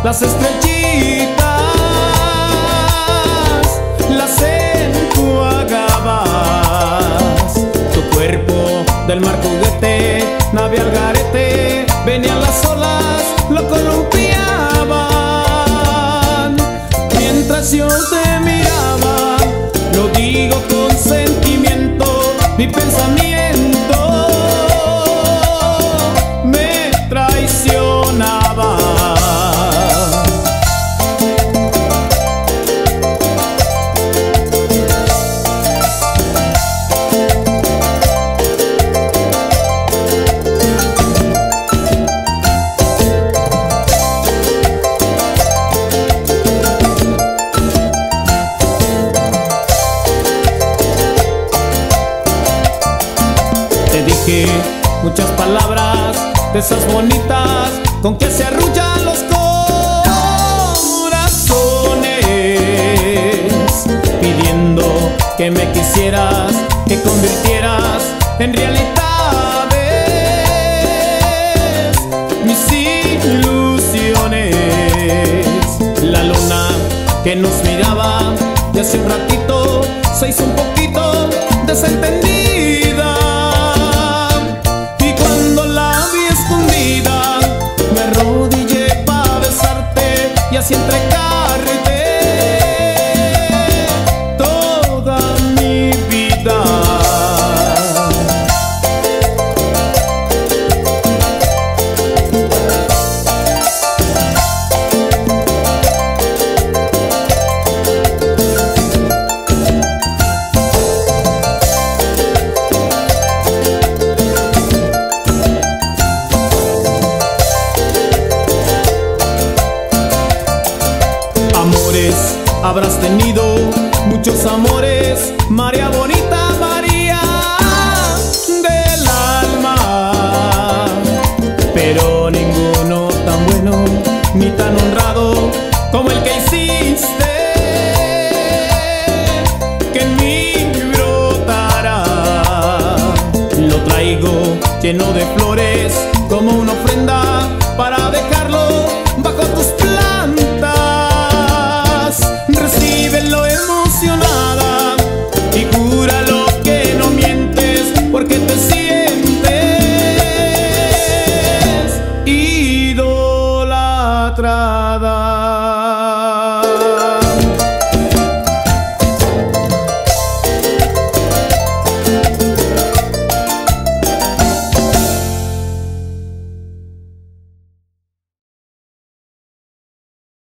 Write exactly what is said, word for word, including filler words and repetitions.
las estrellitas las enjuagabas. Tu cuerpo del mar juguete, nave al garete, venían las olas, lo columpiaban. Mientras yo te miraba, lo digo con sentimiento, mi pensamiento me traicionaba. Te dije muchas palabras de esas bonitas con que se arrullan los corazones, pidiendo que me quisieras, que convirtieras en realidades mis ilusiones. La luna que nos miraba de hace un ratito se hizo un poquito desentendida. Y así entregarte toda mi vida. Amores habrás tenido, muchos amores